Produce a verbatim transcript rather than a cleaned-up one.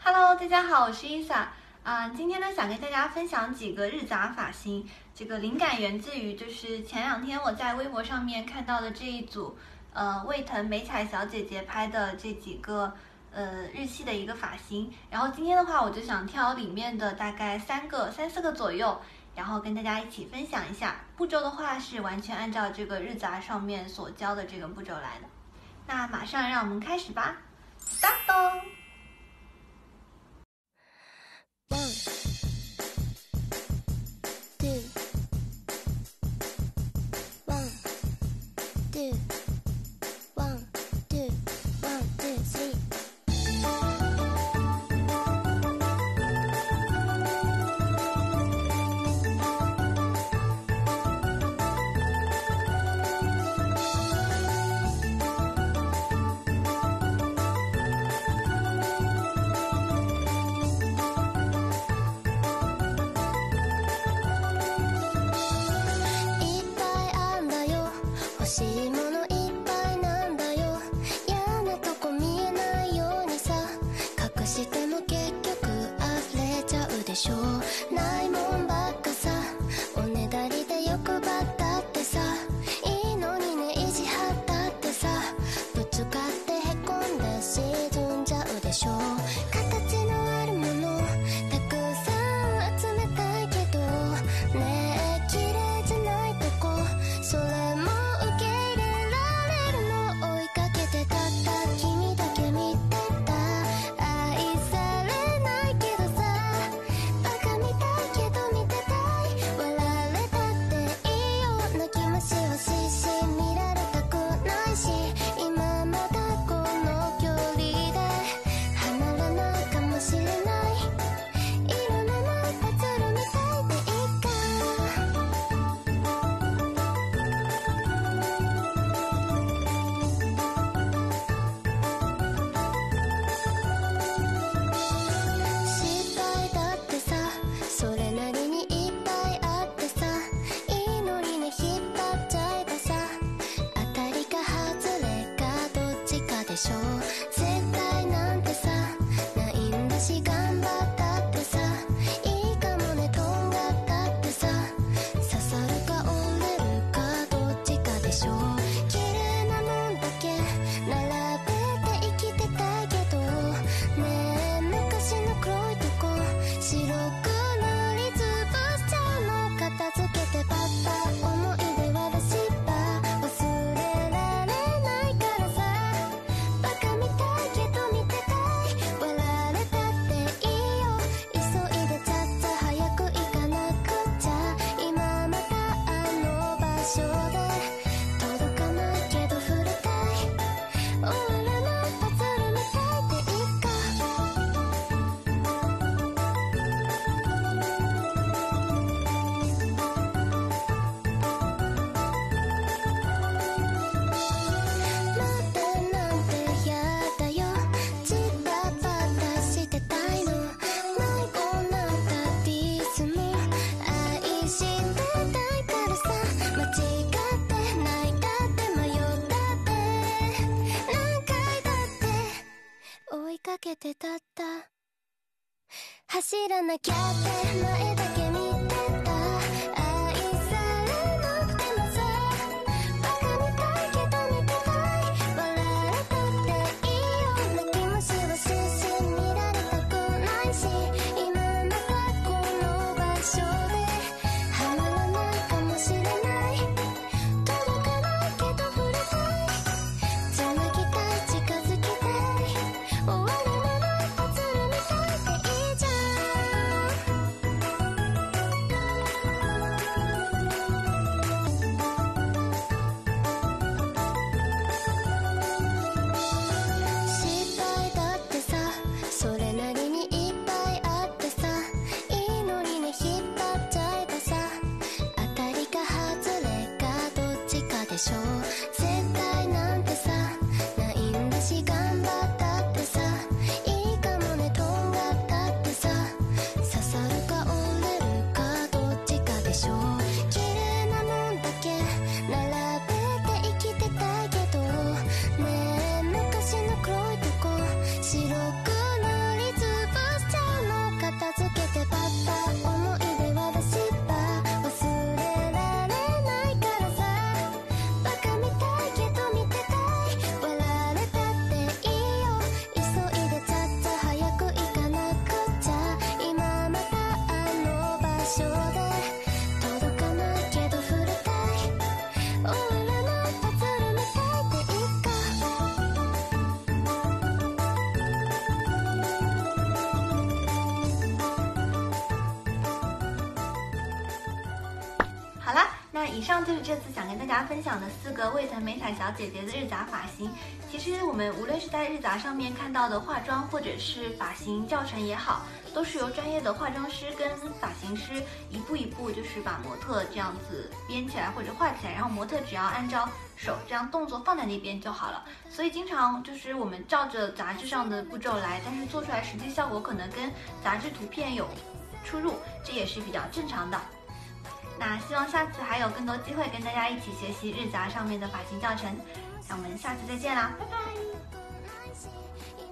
Hello，大家好，我是伊萨。啊、今天呢想跟大家分享几个日杂发型。这个灵感源自于就是前两天我在微博上面看到的这一组，呃，魏腾美彩小姐姐拍的这几个呃日系的一个发型。然后今天的话，我就想挑里面的大概三个、三四个左右，然后跟大家一起分享一下。步骤的话是完全按照这个日杂上面所教的这个步骤来的。那马上让我们开始吧 ，start。 走らなきゃって前だけ見てた愛されなくてもさバカみたいけど見てたい笑えたっていいよ泣き虫はしし見られたくないし今またこの場所ではまらないかもしれない届かないけど触れたいつなぎたい近づきたい終わらないパズルみたいでいいじゃん那以上就是这次想跟大家分享的四个味藤美彩小姐姐的日杂发型。其实我们无论是在日杂上面看到的化妆，或者是发型教程也好，都是由专业的化妆师跟发型师一步一步就是把模特这样子编起来或者画起来，然后模特只要按照手这样动作放在那边就好了。所以经常就是我们照着杂志上的步骤来，但是做出来实际效果可能跟杂志图片有出入，这也是比较正常的。那希望下次还有更多机会跟大家一起学习日杂上面的发型教程，那我们下次再见啦，拜拜。